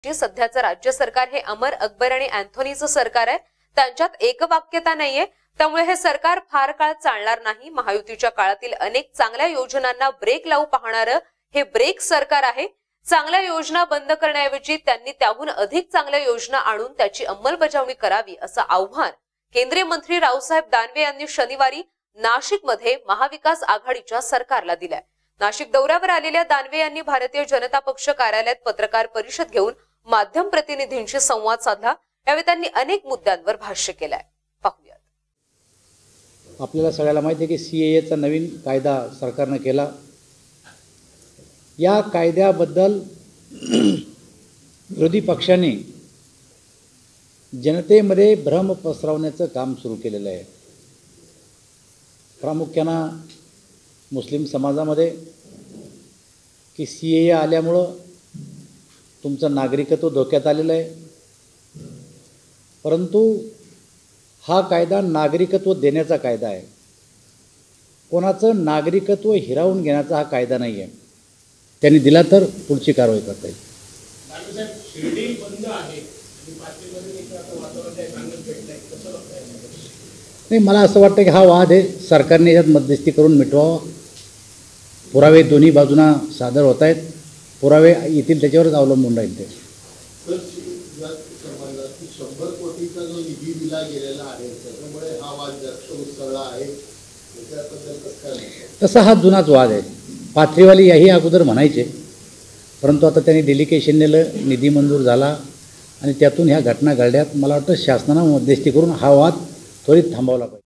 सध्याचं राज्य सरकार हे अमर, अकबर आणि अँथोनीचं सरकार आहे। त्यांच्यात एकवाक्यता नाहीये, त्यामुळे हे सरकार फार काळ चालणार नाही। महायुतीच्या काळातील अनेक चांगल्या योजनांना ब्रेक लावू पाहणारं हे ब्रेक सरकार आहे। चांगल्या योजना बंद करण्याऐवजी त्यांनी त्याहून अधिक चांगल्या योजना आणून त्याची अंमलबजावणी करावी असं आव्हान केंद्रीय मंत्री रावसाहेब दानवे यांनी शनिवारी नाशिकमध्ये महाविकास आघाडीच्या सरकारला दिलाय। नाशिक दौऱ्यावर आलेल्या दानवे यांनी भारतीय जनता पक्ष कार्यालयात पत्रकार परिषद घेऊन माध्यम प्रतिनिधींशी संवाद साधला। यावेळी त्यांनी अनेक मुद्द्यांवर भाष्य केलंय। पाहूयात। आपल्याला सगळ्याला माहिती आहे की सीएएचा नवीन कायदा सरकारने केला। या कायद्याबद्दल विरोधी पक्षांनी जनतेमध्ये भ्रम पसरवण्याचं काम सुरू केलेलं आहे। प्रामुख्याने मुस्लिम समाजामध्ये की सीएए आल्यामुळं तुमचं नागरिकत्व धोक्यात आलेलं आहे, परंतु हा कायदा नागरिकत्व देण्याचा कायदा आहे। कोणाचं नागरिकत्व हिरावून घेण्याचा हा कायदा नाही आहे। त्यांनी दिला तर पुढची कारवाई करता येईल। नाही, मला असं वाटतं की हा वाद आहे, सरकारने यात मध्यस्थी करून मिटवावा। पुरावे दोन्ही बाजूंना सादर होत आहेत, पुरावे येतील त्याच्यावरच अवलंबून राहील ते। 100 कोटीचा जो निधी दिला गेलेला आहे त्यामुळे हा वाद जास्त उसळला आहे, त्याबद्दल कसं काय? तसा हा जुनाच वाद आहे। पाथरीवाली याही अगोदर म्हणायचे, परंतु आता त्यांनी डेलिगेशन नेलं, निधी मंजूर झाला आणि त्यातून ह्या घटना घडल्यात। मला वाटतं शासनानं मध्यस्थी करून हा वाद त्वरित थांबवला पाहिजे।